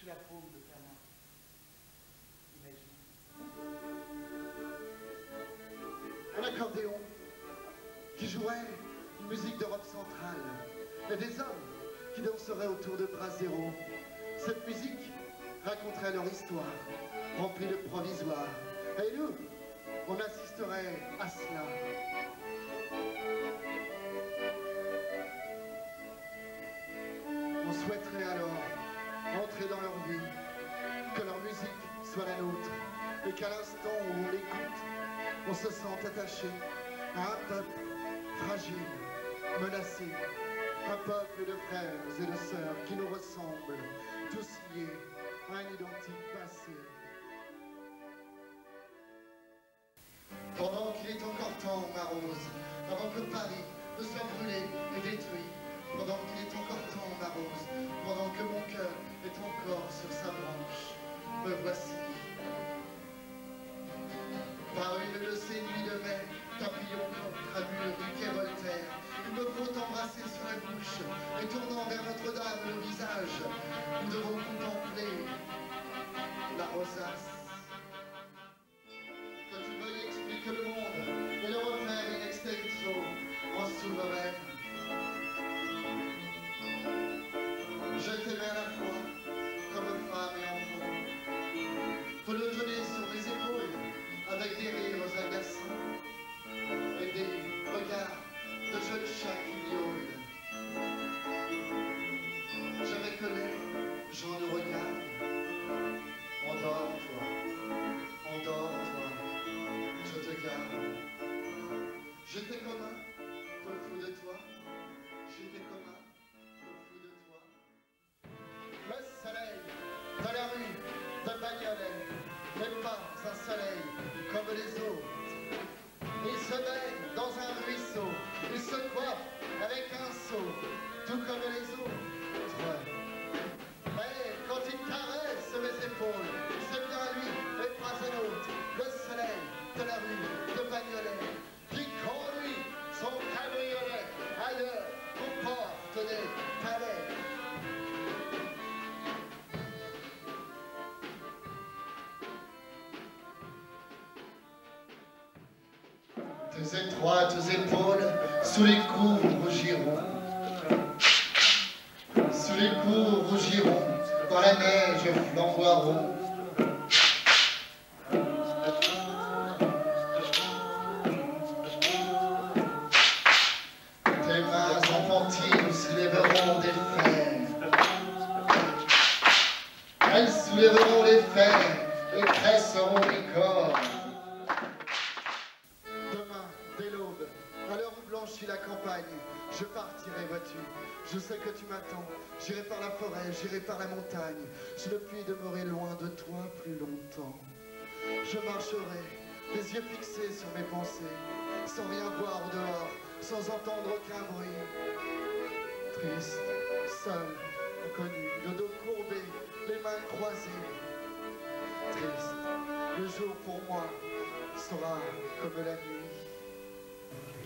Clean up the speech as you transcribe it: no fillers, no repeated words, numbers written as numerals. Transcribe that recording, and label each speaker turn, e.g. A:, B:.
A: toucher la paume de ta main. Imagine. Un accordéon qui jouerait une musique d'Europe centrale et des hommes qui danseraient autour de Brasero. Cette musique raconterait leur histoire, remplie de provisoires. Et nous, on assisterait à cela. On souhaiterait alors entrer dans leur vie, que leur musique soit la nôtre, et qu'à l'instant où on l'écoute, on se sente attaché à un peuple fragile, menacé, un peuple de frères et de sœurs qui nous ressemblent, tous liés à un identique passé. Pendant qu'il est encore temps, ma rose, avant que Paris ne soit brûlé et détruit, pendant qu'il est encore temps, ma rose, pendant que mon cœur est encore sur sa branche, me voici. Par une de ces nuits de mai, papillon contre un mur du quai Voltaire, il me faut t'embrasser sur la bouche, et tournant vers Notre-Dame le visage, nous devons contempler la rosace. Que tu veuilles expliquer le monde et le refaire in extenso en souveraine. Je t'aimais à la fois comme femme et enfant. Te le tenais sur mes épaules avec des rires agaçants et des regards de jeunes chats qui miaulent. J'avais que l'air, j'en le regarde. Endors-toi, endors-toi, je te garde. J'étais comme un peu fou de toi, j'étais comme un peu fou de toi. Le soleil de la rue de Bagnolet n'est pas un soleil comme les autres. Il se baigne dans un ruisseau, il se coiffe avec un seau, tout comme les autres. Mais quand il caresse mes épaules, c'est bien lui et pas un autre, le soleil de la rue de Bagnolet, qui conduit son cabriolet ailleurs aux portes des palais. Tes étroites épaules sous les coups rougiront, sous les coups rougiront, dans la neige flamboieront. Tes mains enfantines soulèveront des fers, elles soulèveront les fers et presseront les corps. Dès l'aube, à l'heure où blanchit la campagne, je partirai, vois-tu. Je sais que tu m'attends. J'irai par la forêt, j'irai par la montagne. Je ne puis demeurer loin de toi plus longtemps. Je marcherai, les yeux fixés sur mes pensées, sans rien voir au dehors, sans entendre aucun bruit. Triste, seul, inconnu, le dos courbé, les mains croisées. Triste, le jour pour moi sera comme la nuit.